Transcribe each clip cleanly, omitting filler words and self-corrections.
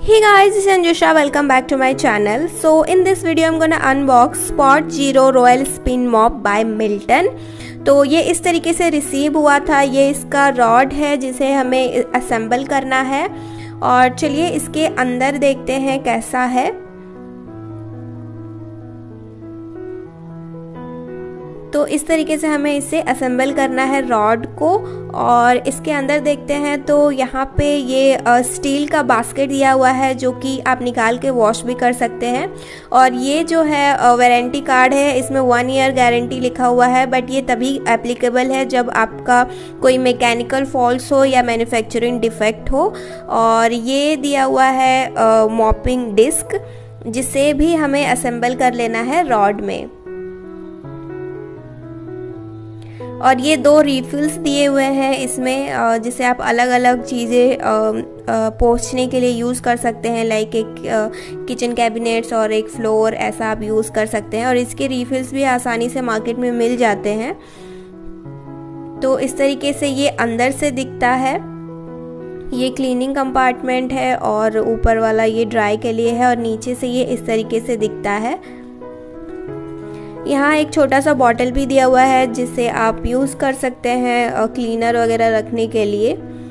Hey guys, this is Anjusha. Welcome back to my channel. So in this video I'm gonna unbox Spot Zero Royal Spin Mop by Milton. तो ये इस तरीके से receive हुआ था। ये इसका रॉड है जिसे हमें असेंबल करना है और चलिए इसके अंदर देखते हैं कैसा है। तो इस तरीके से हमें इसे असेंबल करना है रॉड को और इसके अंदर देखते हैं। तो यहाँ पे ये स्टील का बास्केट दिया हुआ है जो कि आप निकाल के वॉश भी कर सकते हैं। और ये जो है वारंटी कार्ड है, इसमें 1 ईयर गारंटी लिखा हुआ है, बट ये तभी एप्लीकेबल है जब आपका कोई मैकेनिकल फॉल्ट हो या मैन्युफैक्चरिंग डिफेक्ट हो। और ये दिया हुआ है मॉपिंग डिस्क जिसे भी हमें असेंबल कर लेना है रॉड में। और ये 2 रिफिल्स दिए हुए हैं इसमें जिसे आप अलग अलग चीज़ें पोंछने के लिए यूज़ कर सकते हैं, लाइक एक किचन कैबिनेट्स और एक फ्लोर, ऐसा आप यूज़ कर सकते हैं। और इसके रिफिल्स भी आसानी से मार्केट में मिल जाते हैं। तो इस तरीके से ये अंदर से दिखता है। ये क्लीनिंग कंपार्टमेंट है और ऊपर वाला ये ड्राई के लिए है और नीचे से ये इस तरीके से दिखता है। यहाँ एक छोटा सा बॉटल भी दिया हुआ है जिसे आप यूज़ कर सकते हैं क्लीनर वगैरह रखने के लिए।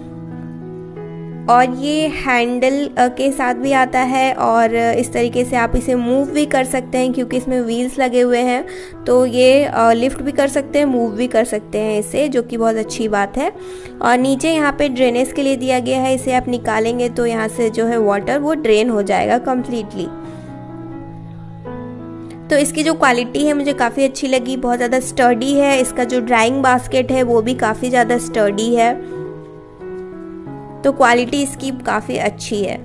और ये हैंडल के साथ भी आता है और इस तरीके से आप इसे मूव भी कर सकते हैं क्योंकि इसमें व्हील्स लगे हुए हैं। तो ये लिफ्ट भी कर सकते हैं, मूव भी कर सकते हैं इसे, जो कि बहुत अच्छी बात है। और नीचे यहाँ पे ड्रेनेज के लिए दिया गया है। इसे आप निकालेंगे तो यहाँ से जो है वाटर वो ड्रेन हो जाएगा कम्प्लीटली। तो इसकी जो क्वालिटी है मुझे काफ़ी अच्छी लगी, बहुत ज़्यादा स्टर्डी है। इसका जो ड्राइंग बास्केट है वो भी काफ़ी ज़्यादा स्टर्डी है। तो क्वालिटी इसकी काफ़ी अच्छी है।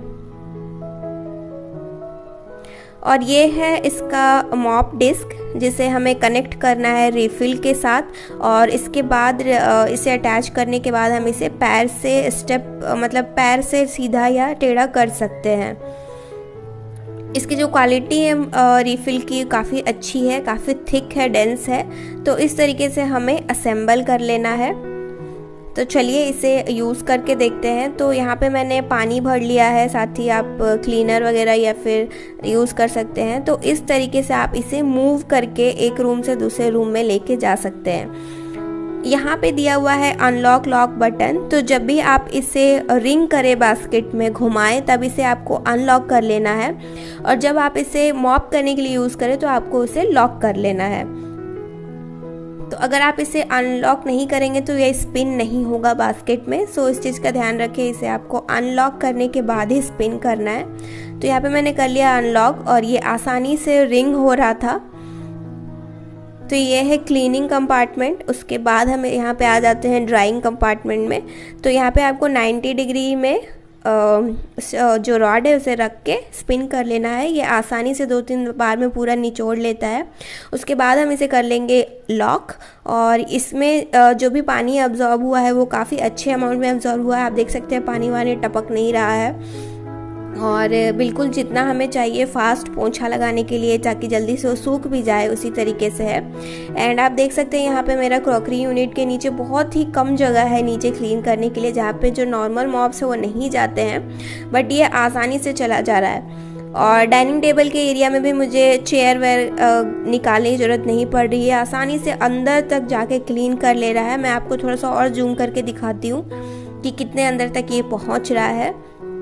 और ये है इसका मॉप डिस्क जिसे हमें कनेक्ट करना है रिफिल के साथ। और इसके बाद इसे अटैच करने के बाद हम इसे पैर से पैर से सीधा या टेढ़ा कर सकते हैं। इसकी जो क्वालिटी है रिफिल की काफ़ी अच्छी है, काफ़ी थिक है, डेंस है। तो इस तरीके से हमें असेंबल कर लेना है। तो चलिए इसे यूज़ करके देखते हैं। तो यहाँ पे मैंने पानी भर लिया है, साथ ही आप क्लीनर वगैरह या फिर यूज़ कर सकते हैं। तो इस तरीके से आप इसे मूव करके एक रूम से दूसरे रूम में लेके जा सकते हैं। यहाँ पे दिया हुआ है अनलॉक लॉक बटन। तो जब भी आप इसे रिंग करें बास्केट में घुमाएं तब इसे आपको अनलॉक कर लेना है। और जब आप इसे मॉप करने के लिए यूज़ करें तो आपको इसे लॉक कर लेना है। तो अगर आप इसे अनलॉक नहीं करेंगे तो ये स्पिन नहीं होगा बास्केट में। सो इस चीज़ का ध्यान रखें, इसे आपको अनलॉक करने के बाद ही स्पिन करना है। तो यहाँ पे मैंने कर लिया अनलॉक और ये आसानी से रिंग हो रहा था। तो ये है क्लीनिंग कंपार्टमेंट। उसके बाद हम यहाँ पे आ जाते हैं ड्राइंग कंपार्टमेंट में। तो यहाँ पे आपको 90 डिग्री में जो रॉड है उसे रख के स्पिन कर लेना है। ये आसानी से 2-3 बार में पूरा निचोड़ लेता है। उसके बाद हम इसे कर लेंगे लॉक। और इसमें जो भी पानी अब्जॉर्ब हुआ है वो काफ़ी अच्छे अमाउंट में अब्जॉर्ब हुआ है। आप देख सकते हैं पानी वानी टपक नहीं रहा है और बिल्कुल जितना हमें चाहिए फास्ट पोंछा लगाने के लिए ताकि जल्दी से वो सूख भी जाए, उसी तरीके से है। एंड आप देख सकते हैं यहाँ पे मेरा क्रॉकरी यूनिट के नीचे बहुत ही कम जगह है नीचे क्लीन करने के लिए, जहाँ पे जो नॉर्मल मॉप्स है वो नहीं जाते हैं, बट ये आसानी से चला जा रहा है। और डाइनिंग टेबल के एरिया में भी मुझे चेयर वेयर निकालने की ज़रूरत नहीं पड़ रही है, आसानी से अंदर तक जाके क्लीन कर ले रहा है। मैं आपको थोड़ा सा और जूम करके दिखाती हूँ कि कितने अंदर तक ये पहुँच रहा है।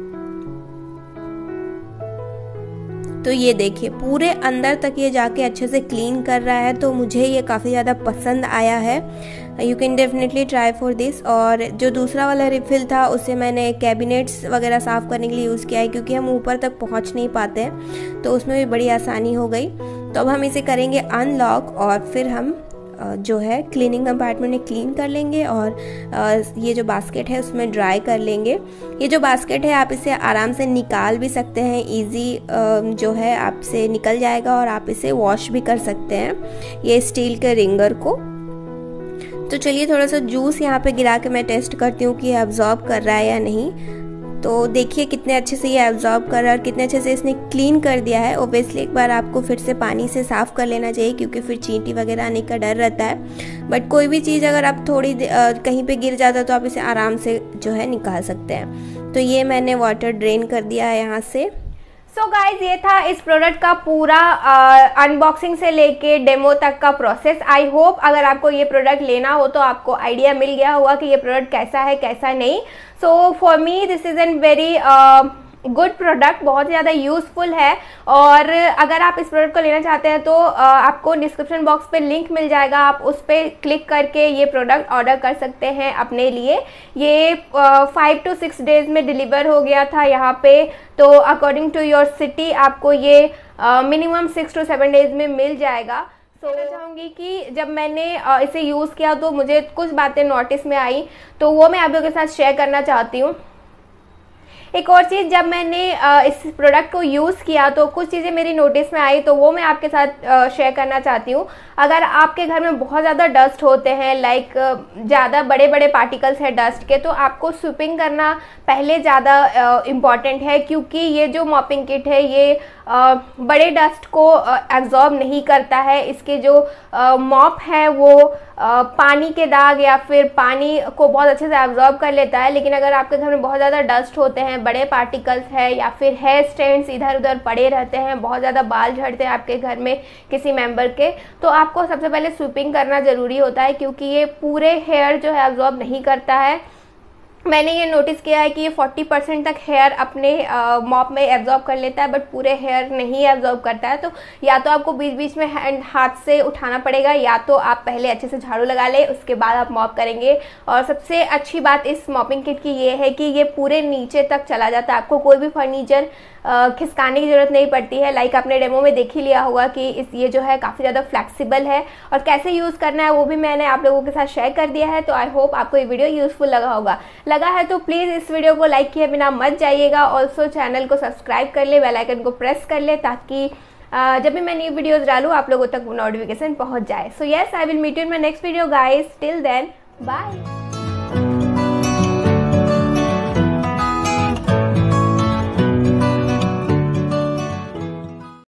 तो ये देखिए पूरे अंदर तक ये जाके अच्छे से क्लीन कर रहा है। तो मुझे ये काफ़ी ज़्यादा पसंद आया है। You can definitely try for this. और जो दूसरा वाला रिफिल था उसे मैंने कैबिनेट्स वगैरह साफ़ करने के लिए यूज़ किया है क्योंकि हम ऊपर तक पहुंच नहीं पाते हैं, तो उसमें भी बड़ी आसानी हो गई। तो अब हम इसे करेंगे अनलॉक और फिर हम जो है क्लीनिंग कंपार्टमेंट में क्लीन कर लेंगे और ये जो बास्केट है उसमें ड्राई कर लेंगे। ये जो बास्केट है आप इसे आराम से निकाल भी सकते हैं, इजी जो है आपसे निकल जाएगा और आप इसे वॉश भी कर सकते हैं ये स्टील के रिंगर को। तो चलिए थोड़ा सा जूस यहाँ पे गिरा के मैं टेस्ट करती हूँ कि ये अब्जॉर्ब कर रहा है या नहीं। तो देखिए कितने अच्छे से ये एब्जॉर्ब कर रहा है और कितने अच्छे से इसने क्लीन कर दिया है। ओब्वियसली एक बार आपको फिर से पानी से साफ़ कर लेना चाहिए क्योंकि फिर चींटी वगैरह आने का डर रहता है। बट कोई भी चीज़ अगर आप थोड़ी कहीं पे गिर जाता है तो आप इसे आराम से जो है निकाल सकते हैं। तो ये मैंने वाटर ड्रेन कर दिया है यहाँ से। सो गाइज, ये था इस प्रोडक्ट का पूरा अनबॉक्सिंग से लेके डेमो तक का प्रोसेस। आई होप अगर आपको ये प्रोडक्ट लेना हो तो आपको आइडिया मिल गया होगा कि ये प्रोडक्ट कैसा है कैसा नहीं। So for me this is an very good product, बहुत ज़्यादा यूज़फुल है। और अगर आप इस प्रोडक्ट को लेना चाहते हैं तो आपको डिस्क्रिप्शन बॉक्स पे लिंक मिल जाएगा, आप उस पर क्लिक करके ये प्रोडक्ट ऑर्डर कर सकते हैं अपने लिए। ये 5 to 6 डेज में डिलीवर हो गया था यहाँ पे, तो अकॉर्डिंग टू योर सिटी आपको ये मिनिमम 6 to 7 डेज में मिल जाएगा। मैं चाहूँगी कि जब मैंने इसे यूज़ किया तो मुझे कुछ बातें नोटिस में आई, तो वो मैं आप लोगों के साथ शेयर करना चाहती हूँ। एक और चीज़, जब मैंने इस प्रोडक्ट को यूज़ किया तो कुछ चीज़ें मेरी नोटिस में आई, तो वो मैं आपके साथ शेयर करना चाहती हूँ। अगर आपके घर में बहुत ज़्यादा डस्ट होते हैं, लाइक ज़्यादा बड़े बड़े पार्टिकल्स हैं डस्ट के, तो आपको स्वीपिंग करना पहले ज़्यादा इम्पॉर्टेंट है, क्योंकि ये जो मॉपिंग किट है ये बड़े डस्ट को एब्जॉर्ब नहीं करता है। इसके जो मॉप है वो पानी के दाग या फिर पानी को बहुत अच्छे से एब्जॉर्ब कर लेता है। लेकिन अगर आपके घर में बहुत ज़्यादा डस्ट होते हैं, बड़े पार्टिकल्स है, या फिर हेयर स्ट्रैंड्स इधर उधर पड़े रहते हैं, बहुत ज़्यादा बाल झड़ते हैं आपके घर में किसी मेंबर के, तो आपको सबसे पहले स्वीपिंग करना ज़रूरी होता है, क्योंकि ये पूरे हेयर जो है एब्जॉर्ब नहीं करता है। मैंने ये नोटिस किया है कि ये 40% तक हेयर अपने मॉप में एब्जॉर्ब कर लेता है, बट पूरे हेयर नहीं एब्जॉर्ब करता है। तो या तो आपको बीच बीच में हाथ से उठाना पड़ेगा, या तो आप पहले अच्छे से झाड़ू लगा ले, उसके बाद आप मॉप करेंगे। और सबसे अच्छी बात इस मॉपिंग किट की ये है कि ये पूरे नीचे तक चला जाता है, आपको कोई भी फर्नीचर खिसकाने की ज़रूरत नहीं पड़ती है। लाइक आपने डेमो में देख ही लिया होगा कि ये जो है काफ़ी ज़्यादा फ्लेक्सिबल है, और कैसे यूज़ करना है वो भी मैंने आप लोगों के साथ शेयर कर दिया है। तो आई होप आपको ये वीडियो यूज़फुल लगा होगा। लगा है तो प्लीज़ इस वीडियो को लाइक किए बिना मत जाइएगा। ऑल्सो चैनल को सब्सक्राइब कर ले, बेल आइकन को प्रेस कर ले, ताकि जब भी मैं न्यू वीडियोज़ डालूँ आप लोगों तक नोटिफिकेशन पहुँच जाए। So yes, I will meet you in my next video guys. Till then, bye.